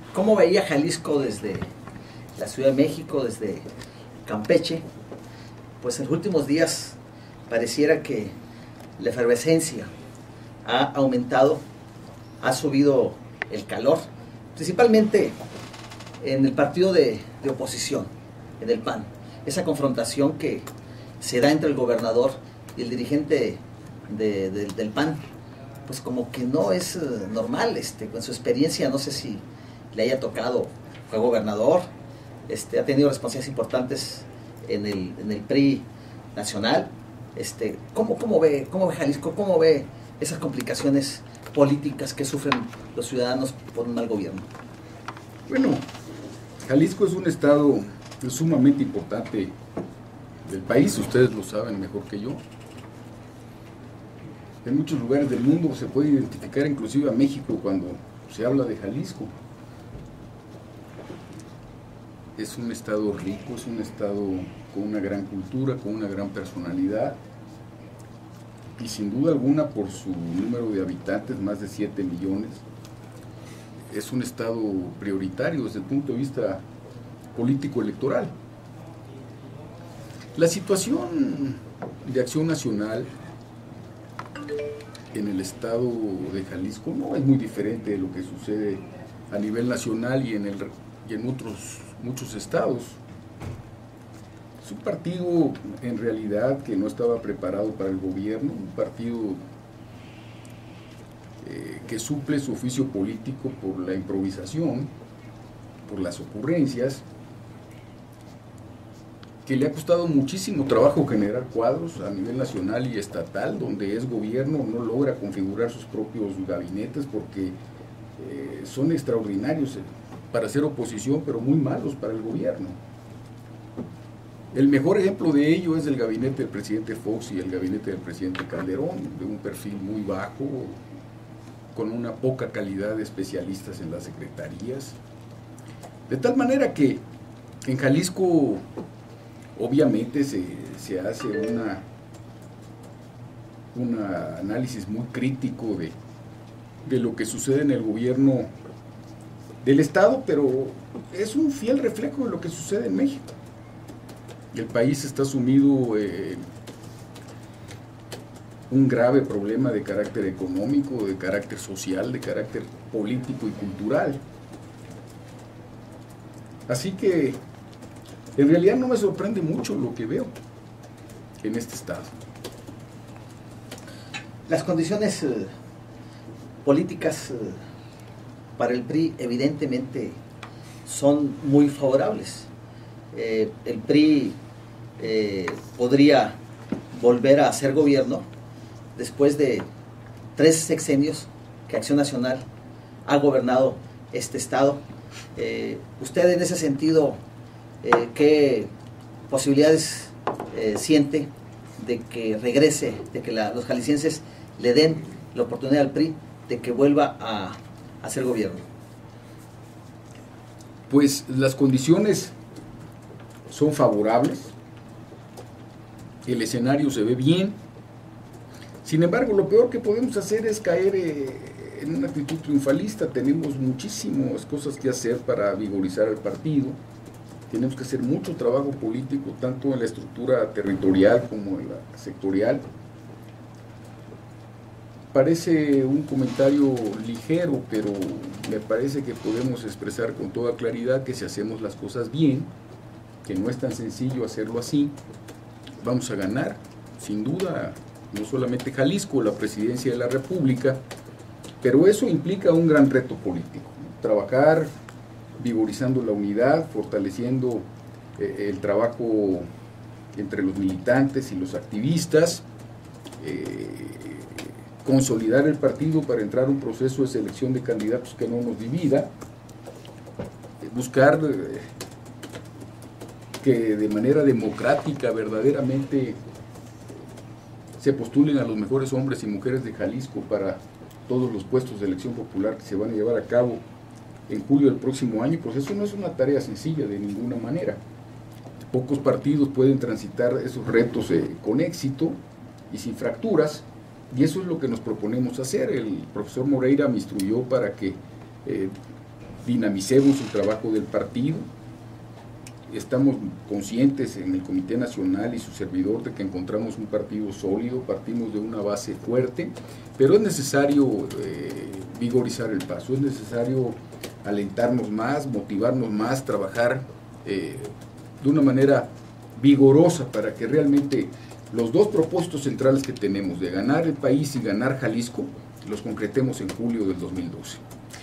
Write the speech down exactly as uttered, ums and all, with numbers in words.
¿Cómo veía Jalisco desde la Ciudad de México, desde Campeche? Pues en los últimos días pareciera que la efervescencia ha aumentado, ha subido el calor, principalmente en el partido de, de oposición, en el P A N. Esa confrontación que se da entre el gobernador y el dirigente de, de, del P A N, pues como que no es uh, normal. Este, con su experiencia, no sé si le haya tocado, fue gobernador, este, ha tenido responsabilidades importantes en el, en el P R I nacional. Este, ¿cómo, cómo, ve, ¿Cómo ve Jalisco? ¿Cómo ve esas complicaciones políticas que sufren los ciudadanos por un mal gobierno? Bueno, Jalisco es un estado sumamente importante del país, ustedes lo saben mejor que yo. En muchos lugares del mundo se puede identificar inclusive a México cuando se habla de Jalisco. Es un estado rico, es un estado con una gran cultura, con una gran personalidad, y sin duda alguna por su número de habitantes, más de siete millones, es un estado prioritario desde el punto de vista político-electoral. La situación de Acción Nacional en el estado de Jalisco no es muy diferente de lo que sucede a nivel nacional y en, el, y en otros muchos estados. Es un partido en realidad que no estaba preparado para el gobierno, un partido eh, que suple su oficio político por la improvisación, por las ocurrencias, que le ha costado muchísimo trabajo generar cuadros a nivel nacional y estatal, donde es gobierno, no logra configurar sus propios gabinetes porque eh, son extraordinarios para ser oposición, pero muy malos para el gobierno. El mejor ejemplo de ello es el gabinete del presidente Fox y el gabinete del presidente Calderón, de un perfil muy bajo, con una poca calidad de especialistas en las secretarías. De tal manera que en Jalisco obviamente se, se hace una, un análisis muy crítico de, de lo que sucede en el gobierno del Estado, pero es un fiel reflejo de lo que sucede en México. El país está sumido en un grave problema de carácter económico, de carácter social, de carácter político y cultural. Así que en realidad no me sorprende mucho lo que veo en este estado. Las condiciones eh, políticas eh, para el P R I evidentemente son muy favorables. Eh, el P R I eh, podría volver a hacer gobierno después de tres sexenios que Acción Nacional ha gobernado este estado. Eh, usted en ese sentido, eh, ¿qué posibilidades eh, siente de que regrese, de que la, los jaliscienses le den la oportunidad al P R I de que vuelva a, a hacer gobierno? Pues las condiciones son favorables, el escenario se ve bien. Sin embargo, lo peor que podemos hacer es caer eh, en una actitud triunfalista. Tenemos muchísimas cosas que hacer para vigorizar el partido. Tenemos que hacer mucho trabajo político, tanto en la estructura territorial como en la sectorial. Parece un comentario ligero, pero me parece que podemos expresar con toda claridad que si hacemos las cosas bien, que no es tan sencillo hacerlo así, vamos a ganar, sin duda, no solamente Jalisco, la presidencia de la República, pero eso implica un gran reto político, ¿no? Trabajar vigorizando la unidad, fortaleciendo eh, el trabajo entre los militantes y los activistas, eh, consolidar el partido para entrar a un proceso de selección de candidatos que no nos divida, eh, buscar eh, que de manera democrática verdaderamente se postulen a los mejores hombres y mujeres de Jalisco para todos los puestos de elección popular que se van a llevar a cabo en julio del próximo año. Pues eso no es una tarea sencilla de ninguna manera. Pocos partidos pueden transitar esos retos eh, con éxito y sin fracturas, y eso es lo que nos proponemos hacer. El profesor Moreira me instruyó para que eh, dinamicemos el trabajo del partido. Estamos conscientes en el Comité Nacional y su servidor de que encontramos un partido sólido, partimos de una base fuerte, pero es necesario eh, vigorizar el paso, es necesario alentarnos más, motivarnos más, trabajar eh, de una manera vigorosa para que realmente los dos propósitos centrales que tenemos de ganar el país y ganar Jalisco los concretemos en julio del dos mil doce.